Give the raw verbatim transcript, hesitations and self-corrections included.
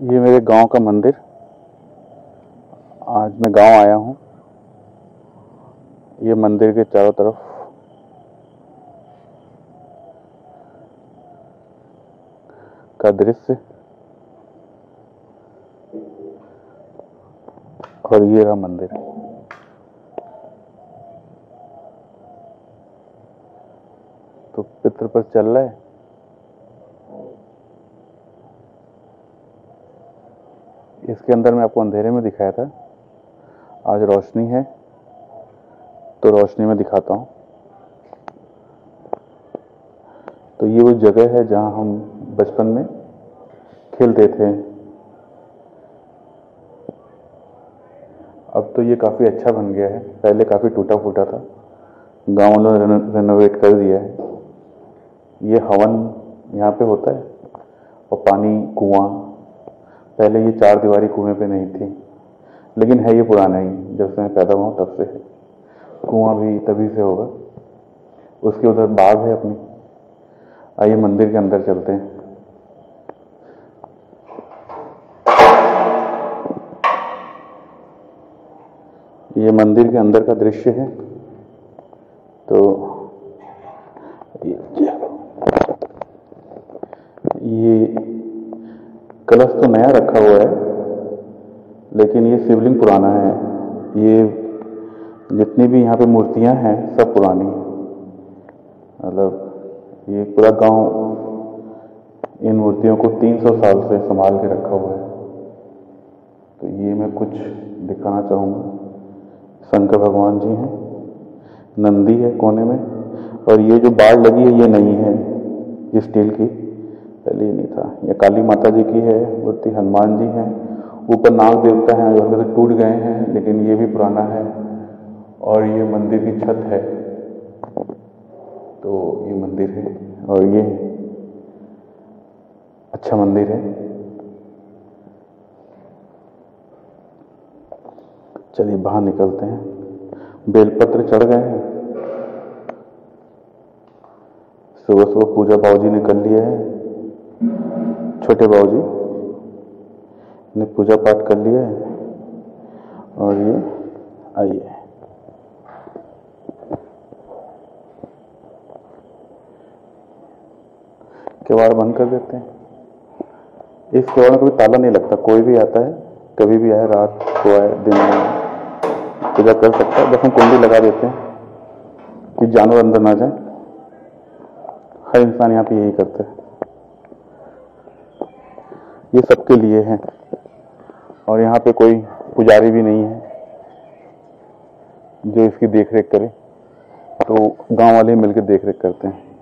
ये मेरे गांव का मंदिर। आज मैं गांव आया हूं। ये मंदिर के चारों तरफ का दृश्य और ये रहा मंदिर। तो पितृपक्ष चल रहा है। इसके अंदर मैं आपको अंधेरे में दिखाया था, आज रोशनी है तो रोशनी में दिखाता हूं। तो ये वो जगह है जहां हम बचपन में खेलते थे। अब तो ये काफी अच्छा बन गया है, पहले काफी टूटा फूटा था, गांव वालों ने रेनोवेट कर दिया है। ये हवन यहाँ पे होता है और पानी कुआं, पहले ये चार दीवारी कुएं पे नहीं थी, लेकिन है ये पुराना ही, जब से मैं पैदा हुआ तब से है। कुआं भी तभी से होगा। उसके उधर बाग है अपनी। आइए मंदिर के अंदर चलते हैं। ये मंदिर के अंदर का दृश्य है। तो ये कलश तो नया रखा हुआ है, लेकिन ये शिवलिंग पुराना है। ये जितनी भी यहाँ पे मूर्तियां हैं सब पुरानी हैं। मतलब ये पूरा गांव इन मूर्तियों को तीन सौ साल से संभाल के रखा हुआ है। तो ये मैं कुछ दिखाना चाहूँगा। शंकर भगवान जी हैं, नंदी है कोने में, और ये जो बाढ़ लगी है ये नहीं है स्टील की, पहले ही नहीं था। ये काली माता जी की है मूर्ति, हनुमान जी हैं, ऊपर नाग देवता हैं जो टूट गए हैं, लेकिन ये भी पुराना है। और ये मंदिर की छत है। तो ये मंदिर है और ये अच्छा मंदिर है। चलिए बाहर निकलते हैं। बेलपत्र चढ़ गए हैं। सुबह सुबह पूजा बाबूजी ने कर लिया है, छोटे बाबूजी ने पूजा पाठ कर लिया है। और ये आइए, किवाड़ बंद कर देते हैं। इस किवाड़ में कोई ताला नहीं लगता, कोई भी आता है कभी भी आए, रात को आए दिन में पूजा कर सकता है। बस हम कुंडी लगा देते हैं कि जानवर अंदर ना जाए। हर इंसान यहाँ पे यही करता है। ये सबके लिए है और यहाँ पे कोई पुजारी भी नहीं है जो इसकी देखरेख करे, तो गांव वाले मिलकर देखरेख करते हैं।